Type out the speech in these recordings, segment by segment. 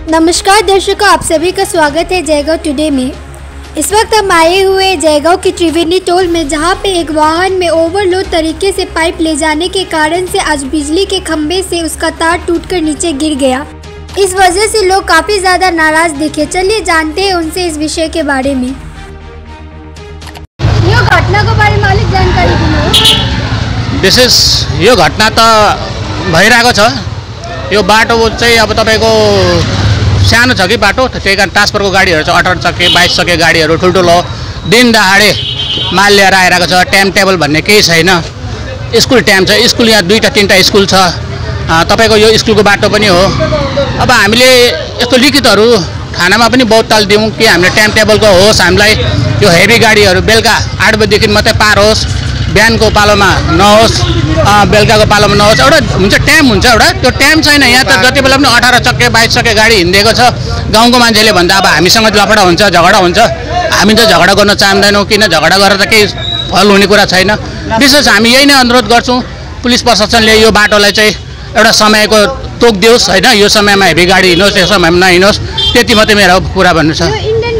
नमस्कार दर्शकों, आप सभी का स्वागत है जयगांव टुडे में। इस वक्त हम आए हुए जयगांव की त्रिवेणी टोल में, जहां पे एक वाहन में ओवरलोड तरीके से पाइप ले जाने के कारण से आज बिजली के खंभे से उसका तार टूटकर नीचे गिर गया। इस वजह से लोग काफी ज्यादा नाराज दिखे। चलिए जानते हैं उनसे इस विषय के बारे में। यो घटना को बारे में अलिक जानकारी दिनु। विशेष यो घटना त भइरहेको छ। यो बाटो चाहिँ अब तपाईको सानो छ कि बाटो, त्यही कारण ट्रान्सफरको गाडीहरू छ, 18 चक्के 22 चक्के गाडीहरू ठुल्ठुलो दिन दहाडे माल लिएर आइरहेको छ। टाइम टेबल भन्ने केही छैन। स्कुल टाइम छ, स्कुल यहाँ 2टा 3टा स्कुल छ। तपाईको यो स्कुलको बाटो पनि हो। अब हामीले यस्तो लिखितहरू थानामा पनि बहुत ताल दिउँ कि हामीले टाइम टेबलको होस्, हामीलाई यो हेभी गाडीहरू बेलुका 8 बजेदेखि मात्रै पार होस्, बिहानको पालोमा नहोस्, बेलुकाको पालोमा नहोस्। एउटा हुन्छ टाइम हुन्छ, एउटा त्यो टाइम छैन। यहाँ त जति बेला पनि 18 चक्के 22 चक्के गाडी हिँडेको छ। गाउँको मान्छेले भन्दा अब हामीसँग लफडा हुन्छ, झगडा हुन्छ। हामी त झगडा गर्न चाहँदैनौँ, किन झगडा गरेर त केही फल हुने कुरा छैन। विशेष हामी यही नै अनुरोध गर्छौँ, पुलिस प्रशासनले यो बाटोलाई चाहिँ एउटा समयको तोक दियोस् होइन। यो समयमा हेभी गाडी हिँड्नुहोस्, यो समयमा नहिँड्नुहोस्, त्यति मात्रै मेरो कुरा भन्नु छ।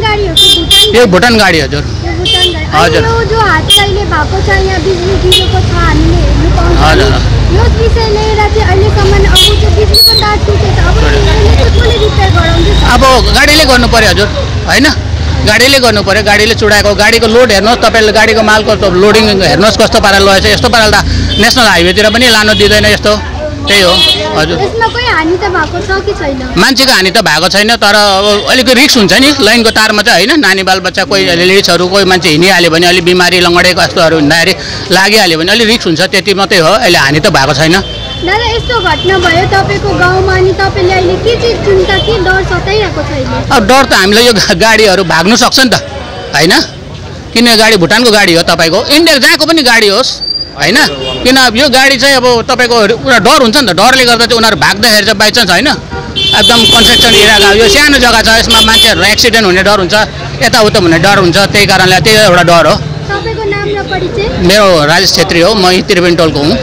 यो भुटान गाडी हजुर। हजुर जो हादसाले भएको छ, यहाँ बिजुली गिरेको छ, हामीले हेर्नु पाउँछौँ। हजुर यो विषय लिएर चाहिँ अहिलेसम्म अब त्यो बिजुलीको तार टुटेछ, अब यसले कसले रिपेयर गराउँदैछ? अब गाडीले गर्नु पर्यो हजुर, होइन? गाडीले गर्नु पर्यो। गाडीले चुडाएको गाडीको लोड हेर्नुहोस्, तपाईँले गाडीको मालको लोडिङ हेर्नुहोस् कस्तो पाराले लगेछ। यस्तो पाराले त नेसनल हाइवेतिर पनि लानु दिँदैन यस्तो। त्यही हो हजुर। यसमा कोही हानि त भएको छ कि छैन? मान्छेको हानि त भएको छैन, तर अब अलिक रिस्क हुन्छ नि लाइनको तारमा चाहिँ, होइन? नानी बालबच्चा कोही लेडिजहरू कोही मान्छे हिँडिहाल्यो भने, अलिक बिमारी लङ्गडेको यस्तोहरू हुँदाखेरि लागिहाल्यो भने अलिक रिस्क हुन्छ, त्यति मात्रै हो। अहिले हानि त भएको छैन। दादा, यस्तो घटना भयो तपाईँको गाउँमा, अनि तपाईँले अहिले के चिज चिन्ता कि डर सताइरहेको छैन? अब डर त हामीलाई यो गाडीहरू भाग्नु सक्छ नि त, होइन? किन गाडी भुटानको गाडी हो, तपाईँको इन्डिया जहाँको पनि गाडी होस्, होइन? किन यो गाडी चाहिँ अब तपाईँको पुरा डर हुन्छ नि त। डरले गर्दा चाहिँ उनीहरू भाग्दाखेरि चाहिँ बाइचान्स, होइन? एकदम कन्स्ट्रक्सन एरिया, यो सानो जग्गा छ, यसमा मान्छेहरू एक्सिडेन्ट हुने डर हुन्छ, यताउता हुने डर हुन्छ। त्यही कारणले त्यही एउटा डर हो। तपाईँको नाम र परिचय? मेरो राजेश छेत्री हो, म त्रिवेणी टोलको हूँ।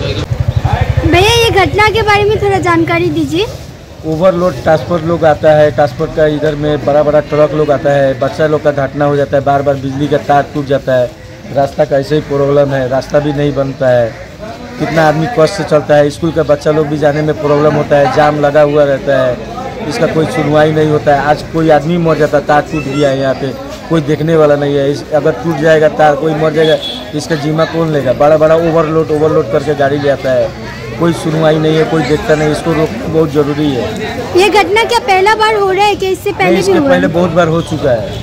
भैया, ये घटना के बारे में थोड़ा जानकारी दीजिए। ओवरलोड ट्रांसपोर्ट लोग आता है, ट्रांसपोर्ट का इधर में बड़ा बड़ा ट्रक लोग आता है, बच्चा लोग का घटना हो जाता है, बार बार बिजली का तार टूट जाता है। रास्ता का ऐसे ही प्रॉब्लम है, रास्ता भी नहीं बनता है, कितना आदमी कष्ट से चलता है। स्कूल का बच्चा लोग भी जाने में प्रॉब्लम होता है, जाम लगा हुआ रहता है, इसका कोई सुनवाई नहीं होता है। आज कोई आदमी मर जाता, तार टूट गया है, यहाँ पे कोई देखने वाला नहीं है। अगर टूट जाएगा तार, कोई मर जाएगा, इसका जिम्मा कौन लेगा? बड़ा बड़ा ओवरलोड करके गाड़ी ले आता है, कोई सुनवाई नहीं है, कोई देखता नहीं। इसको रोकना बहुत जरूरी है। ये घटना क्या पहला बार हो रहा है कि इससे पहले भी हुआ? पहले बहुत बार हो चुका है,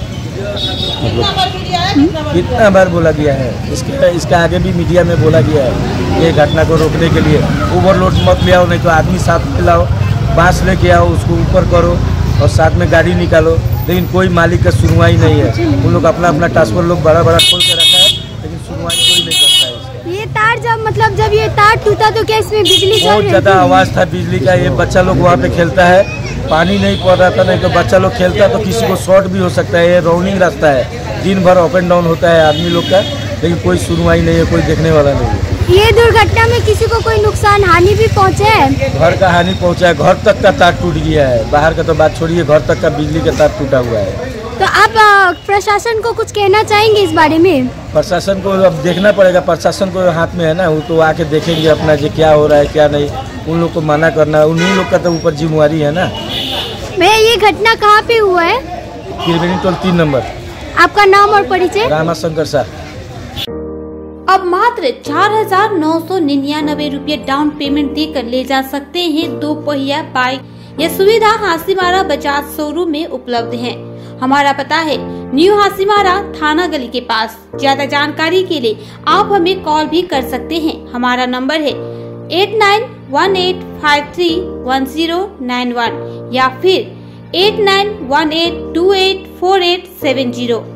कितना बार बोला गया है। इसका आगे भी मीडिया में बोला गया है, ये घटना को रोकने के लिए ओवरलोड मत ले आओ, नहीं तो आदमी साथ में लाओ, बांस लेके आओ, उसको ऊपर करो और साथ में गाड़ी निकालो। लेकिन कोई मालिक का सुनवाई नहीं है। उन लोग अपना ट्रांसपोर्ट लोग बड़ा बड़ा खोल के रखा है, लेकिन सुनवाई कोई नहीं करता है। ये तार जब ये तार टूटा तो क्या इसमें बिजली बहुत ज़्यादा आवाज़ था बिजली का। ये बच्चा लोग वहाँ पे खेलता है, पानी नहीं पड़ रहा था, नहीं तो बच्चा लोग खेलता तो किसी को शॉर्ट भी हो सकता है। ये राउंडिंग रास्ता है, दिन भर अप एंड डाउन होता है आदमी लोग का, लेकिन कोई सुनवाई नहीं है, कोई देखने वाला नहीं है। ये दुर्घटना में किसी को कोई नुकसान हानि भी पहुंचा है? घर का हानि पहुंचा है, घर तक का तार टूट गया है। बाहर का तो बात छोड़िए, घर तक का बिजली का तार टूटा हुआ है। तो आप प्रशासन को कुछ कहना चाहेंगे इस बारे में? प्रशासन को अब देखना पड़ेगा, प्रशासन को हाथ में है ना, वो तो आके देखेंगे अपना जो क्या हो रहा है क्या नहीं। उन लोग को मना करना, उन्हीं लोग का तो ऊपर जिम्मेवारी है ना। भैया, ये घटना कहाँ पे हुआ है? Triveni toll 3 number. आपका नाम और परिचय? रामाशंकर शाह। अब मात्र 4,999 रुपये डाउन पेमेंट देकर ले जा सकते हैं 2 पहिया बाइक। यह सुविधा हासीमारा बजाज शोरूम में उपलब्ध है। हमारा पता है न्यू हासीमारा थाना गली के पास। ज्यादा जानकारी के लिए आप हमें कॉल भी कर सकते हैं। हमारा नंबर है 8918531091 या फिर 8918284870।